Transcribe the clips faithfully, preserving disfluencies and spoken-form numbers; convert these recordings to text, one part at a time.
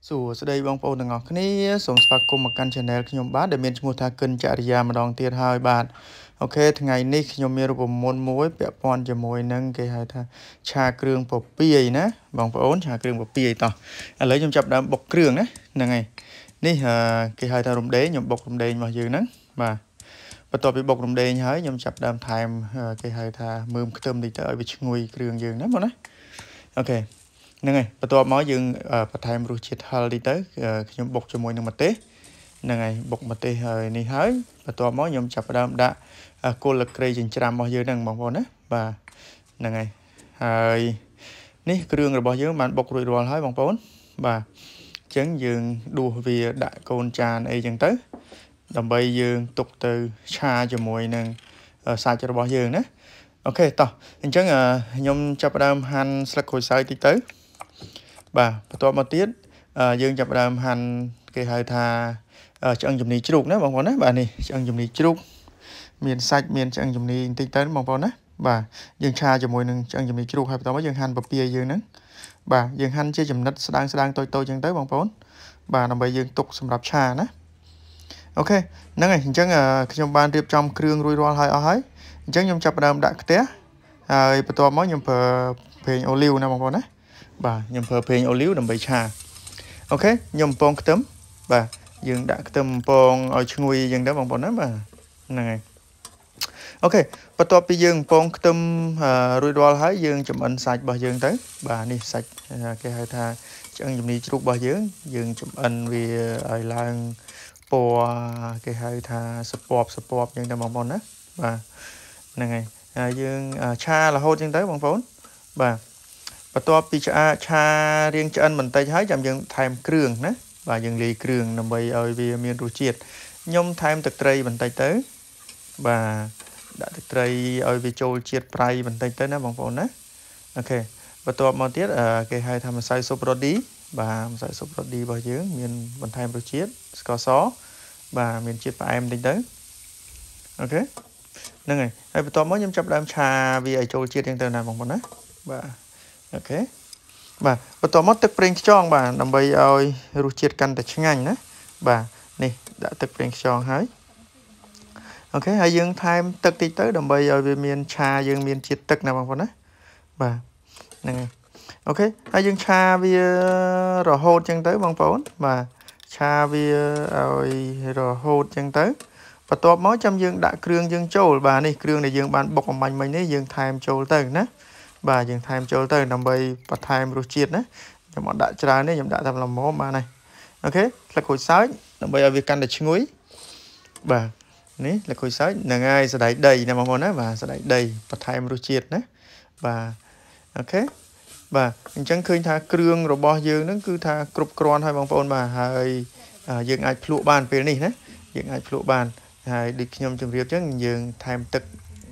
សួស្តីបងប្អូនទាំងអស់គ្នាសូមស្វាគមន៍មកកាន់ Channel ខ្ញុំបាទដែលមានឈ្មោះថាកិនចរិយាម្ដងទៀតហើយបាទអូខេថ្ងៃនេះខ្ញុំមានរូបមន្តមួយពាក់ព័ន្ធជាមួយនឹងគេហៅថាឆាគ្រឿងពពាយណាបងប្អូនឆាគ្រឿងពពាយតោះឥឡូវខ្ញុំចាប់ដើមបុកគ្រឿងណាហ្នឹងហើយនេះគេហៅថារំដេងខ្ញុំបុករំដេងរបស់យើងហ្នឹងបាទបន្ទាប់ពីបុករំដេងហើយខ្ញុំចាប់ដើមថែមគេហៅថាមើមខ្ទឹមតិចទៅឲ្យវាឈ្ងុយគ្រឿងយើងណាបងណាអូខេហ្នឹងហើយបន្ទាប់មកយើងបន្ថែមរសជាតិហឹរតិចទៅខ្ញុំបុកជាមួយនឹងម្ទេសហ្នឹងហើយបុកម្ទេសហើយនេះហើយបន្ទាប់មកខ្ញុំចាប់ផ្ដើមដាក់គល់ក្រៃចិញ្ច្រាំរបស់យើងហ្នឹងបងប្អូនណាបាទហ្នឹងហើយហើយនេះគ្រឿងរបស់យើងបានបុករួចរាល់ហើយបងប្អូនបាទអញ្ចឹងយើងដួសវាដាក់កូនចានអីចឹងទៅដើម្បីយើងទុកទៅឆាជាមួយនឹងសាច់របស់យើងណាអូខេតោះអញ្ចឹងខ្ញុំចាប់ផ្ដើមហាន់ស្លឹកក្រូចសើចតិចទៅបាទបន្ទាប់មកទៀតយើងចាប់ផ្ដើមហាន់គេហៅថាឆ្អឹងជំនីជ្រូកណាបងប្អូនណាបាទនេះឆ្អឹងជំនីជ្រូកមានសាច់មានឆ្អឹងជំនីបន្តិចទៅបងប្អូនណាបាទយើងឆាជាមួយនឹងឆ្អឹងជំនីជ្រូកហើយបន្ទាប់មកយើងហាន់ពពាយយើងហ្នឹងបាទយើងហាន់ជាចំណិតស្ដាងស្ដាងតូចតូចចឹងទៅបងប្អូនបាទដើម្បីយើងទុកសម្រាប់ឆាណាអូខេហ្នឹងហើយអញ្ចឹងខ្ញុំបានរៀបចំគ្រឿងរួចរាល់ហើយអស់ហើយអញ្ចឹងខ្ញុំចាប់ផ្ដើមដាក់ខ្ទះហើយបន្ទាប់មកខ្ញុំប្រើប្រេងអូលីវណាបងប្អូនណាបាទខ្ញុំប្រើប្រេងអូលីវដើម្បីឆាអូខេខ្ញុំបំពងខ្ទឹមបាទយើងដាក់ខ្ទឹមបំពងឲ្យឈ្ងុយយ៉ាងទៅបងប្អូនណាបាទហ្នឹងហើយអូខេបន្ទាប់ពីយើងបំពងខ្ទឹមរួចរាល់ហើយយើងចម្អិនសាច់របស់យើងទៅបាទនេះសាច់គេហៅថាឆ្អឹងជំនីជ្រូករបស់យើងយើងចម្អិនវាឲ្យឡើងពណ៌គេហៅថាសពបសពបយ៉ាងទៅបងប្អូនណាបាទហ្នឹងហើយហើយយើងឆារហូតចឹងទៅបងប្អូនបាទបន្ទាប់ពីឆ្អាឆារៀងឆ្អិនបន្តិចហើយចាំយើងថែមគ្រឿងណាបាទយើងលាយគ្រឿងដើម្បីឲ្យវាមានរសជាតិខ្ញុំថែមទឹកត្រីបន្តិចទៅបាទដាក់ទឹកត្រីឲ្យវាចូលជាតិប្រៃបន្តិចទៅណាបងប្អូនណាអូខេបន្ទាប់មកទៀតគេហៅថាម្សៅស៊ុបរ៉ូឌីបាទម្សៅស៊ុបរ៉ូឌីរបស់យើងមានបន្ថែមរសជាតិស្ករសបាទមានជាតិផ្អែមបន្តិចទៅអូខេហ្នឹងហើយហើយបន្ទាប់មកខ្ញុំចាប់ដើមឆាវាឲ្យចូលជាតិចឹងទៅណាបងប្អូនណាបាទអូខេបាទបន្ទាប់មកទឹកប្រេងខ្យងបាទដើម្បីឲ្យរសជាតិកាន់តែឆ្ងាញ់ណាបាទនេះដាក់ទឹកប្រេងខ្យងហើយអូខេហើយយើងថែមទឹកតិចទៅដើម្បីឲ្យវាមានឆាយើងមានជាតិទឹកណាបងប្អូនណាបាទហ្នឹងហើយអូខេហើយយើងឆាវារហូតចឹងទៅបងប្អូនបាទឆាវាឲ្យរហូតចឹងទៅបន្ទាប់មកចាំយើងដាក់គ្រឿងយើងចូលបាទនេះគ្រឿងដែលយើងបានបុកអំបញ្ញមិញនេះយើងថែមចូលទៅណាបាទយើងថែមចូលទៅដើម្បីបន្ថែមរសជាតិណាខ្ញុំអត់ដាក់ច្រើនទេខ្ញុំដាក់តែល្មមបាទនេះអូខេស្លឹកក្រូចសើចដើម្បីឲ្យវាកាន់តែឈ្ងុយបាទនេះស្លឹកក្រូចសើចហ្នឹងហើយសណ្តែកដីណាបងប្អូនណាបាទសណ្តែកដីបន្ថែមរសជាតិណាបាទអូខេបាទអញ្ចឹងឃើញថាគ្រឿងរបស់យើងហ្នឹងគឺថាគ្រប់គ្រាន់ហើយបងប្អូនបាទហើយយើងអាចភ្លក់បានពេលនេះណាយើងអាចភ្លក់បានហើយដូចខ្ញុំជម្រាបអញ្ចឹងយើងថែមទឹក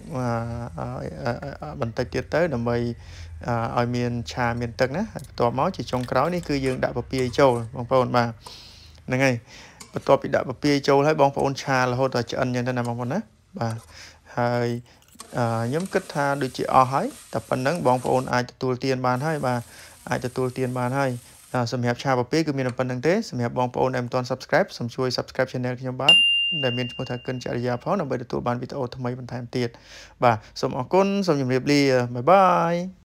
បន្តិចទៀតទៅដើម្បីឲ្យមានឆាមានទឹកណាបន្ទាប់មកជាចុងក្រោយនេះគឺយើងដាក់ពពាយចូលបងប្អូនបាទហ្នឹងហើយបន្ទាប់ពីដាក់ពពាយចូលហើយបងប្អូនឆារហូតដល់ឆ្អិនអញ្ចឹងទៅណាបងប្អូនណាបាទហើយខ្ញុំគិតថាដូចជាអស់ហើយតែប៉ុណ្្នឹងបងប្អូនអាចទទួលទានបានហើយបាទអាចទទួលទានបានហើយសម្រាប់ឆាពពាយគឺមានតែប៉ុណ្្នឹងទេសម្រាប់បងប្អូនដែលមិនទាន់ Subscribe សូមជួយ Subscribe Channel ខ្ញុំបាទដែលមានឈ្មោះថាកិនចរិយាផងដើម្បីទទួលបានវីដេអូថ្មីបន្ថែមទៀតបាទសូមអរគុណសូមជម្រាបលាបាយបាយ